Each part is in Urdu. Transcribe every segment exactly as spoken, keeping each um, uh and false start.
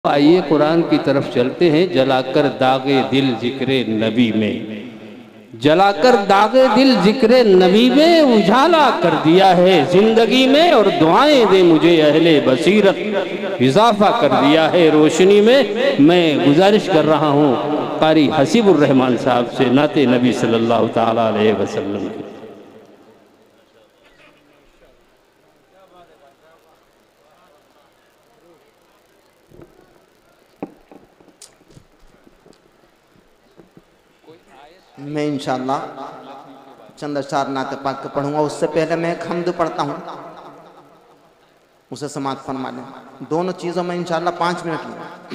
آئیے قرآن کی طرف چلتے ہیں۔ جلا کر داغ دل ذکر نبی میں، جلا کر داغ دل ذکر نبی میں اجالا کر دیا ہے زندگی میں، اور دعائیں دے مجھے اہل بصیرت اضافہ کر دیا ہے روشنی میں۔ میں گزارش کر رہا ہوں قاری حسیب الرحمن صاحب سے نعت نبی صلی اللہ تعالیٰ علیہ وسلم کی۔ میں انشاءاللہ چند اشعار نعت پاک پڑھوں گا، اس سے پہلے میں ایک حمد پڑھتا ہوں، اسے سماعت فرما لیں۔ دونوں چیزوں میں انشاءاللہ پانچ منٹ لوں۔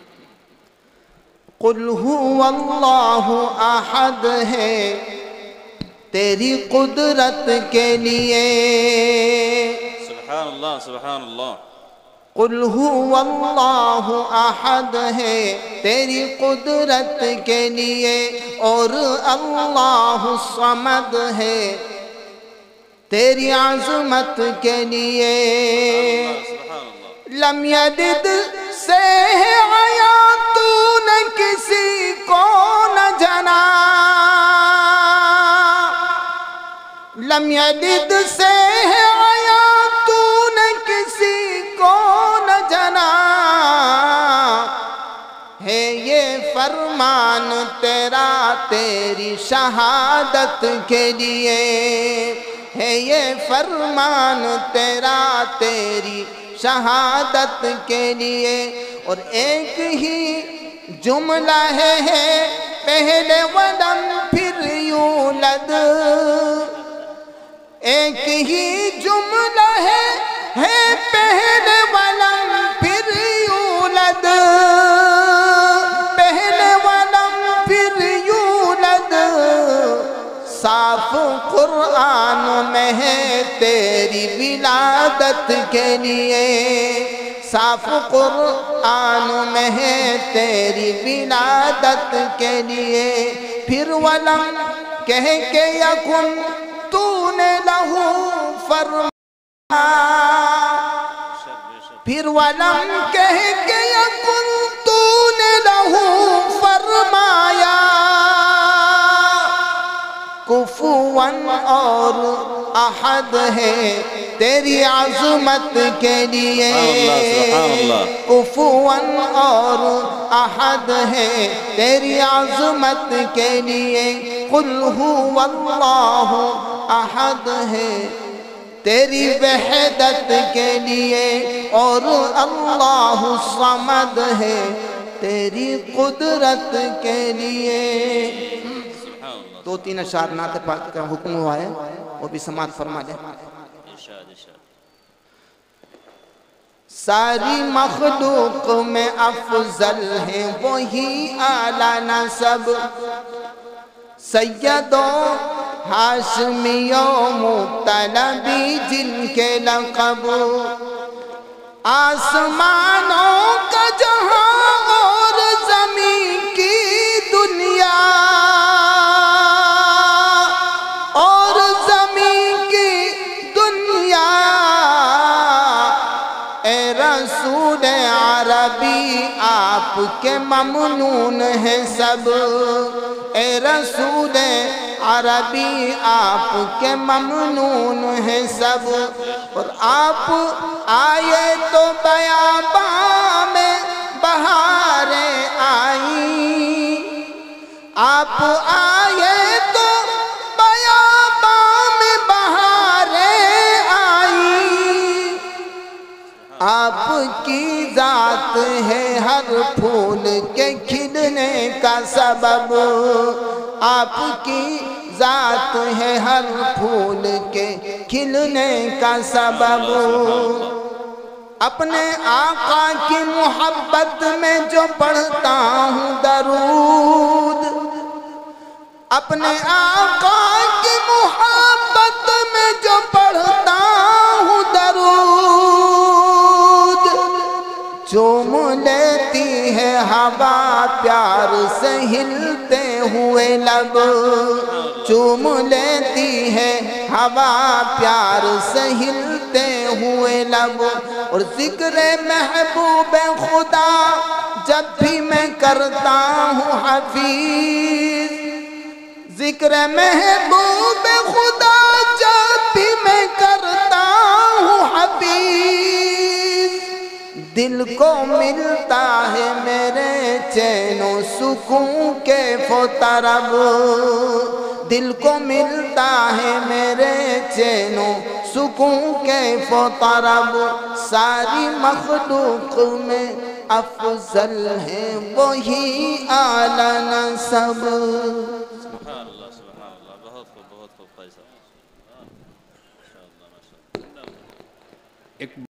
قل هو اللہ احد ہے تیری قدرت کے لیے، سبحان اللہ سبحان اللہ۔ قل هو اللہ احد ہے تیری قدرت کے لیے، اور اللہ الصمد ہے تیری عظمت کے لیے۔ لم یلد سے ہے آیا تو نہ کسی کو نہ جنا، لم یلد سے ہے آیا تو نہ کسی کو نہ جنا، ہے یہ فرمان تیرا تیری شہادت کے لیے، ہے یہ فرمان تیرا تیری شہادت کے لیے۔ اور ایک ہی جملہ ہے پہلے ولم پھر یولد، ایک ہی جملہ ہے ہے پہلے ولم پھر یولد، پہلے ولم پھر یولد۔ صاف قرآن میں ہے تیری ولادت کے لیے، صاف قرآن میں ہے تیری ولادت کے لیے۔ پھر ولم کہہ کے یکن تو نے لہو فرمایا، پھر ولم کہہ کے یکن تو نے لہو فرمایا، کفواً اور احد ہے تیری عظمت کے لیے، کفواً اور احد ہے تیری عظمت کے لیے۔ قل هو اللہ احد ہے تیری وحدت کے لیے، اور اللہ الصمد ہے تیری قدرت کے لیے۔ دو تین اشعار نعت پاک کا حکم ہوا ہے، وہ بھی سماعت فرما لیں۔ ساری مخلوق میں افضل ہے وہی اعلیٰ نسب، سید و ہاشمی و مطلبی جن کے لقب، آسمانوں کا جہاں اور زمین کی دنیا، اور زمین کی دنیا، اے رسول عربی آپ کے ممنون ہیں سب، اے رسول عربی آپ کے ممنون ہیں سب۔ اور آپ آئے تو بیاباں میں بہاریں آئیں، آپ آئے تو بیاباں میں بہاریں آئیں، آپ کی ذات ہے ہر پھول کے کھلنے کا سبب، آپ کی ذات ہے ہر پھول کے کھلنے کا سبب۔ اپنے آقا کی محبت میں جو پڑھتا ہوں درود، اپنے آقا کی محبت میں جو پڑھتا ہوں درود، چوم لیتی ہے ہوا پیار سے ہلتے ہوئے لب، چوم لیتی ہے ہوا پیار سے ہلتے ہوئے لب اور ذکر محبوب خدا جب بھی میں کرتا ہوں حفیظ، ذکر محبوب خدا جب بھی میں کرتا ہوں حفیظ، دل کو ملتا ہے میرے چین و سکون کیف و طرب، دل کو ملتا ہے میرے چین و سکون کیف و طرب، ساری مخلوق میں افضل ہے وہی اعلی نسب۔ سبحان اللہ سبحان اللہ، بہت خوب بہت خوب قاری صاحب، ماشاء اللہ ماشاء اللہ۔ ایک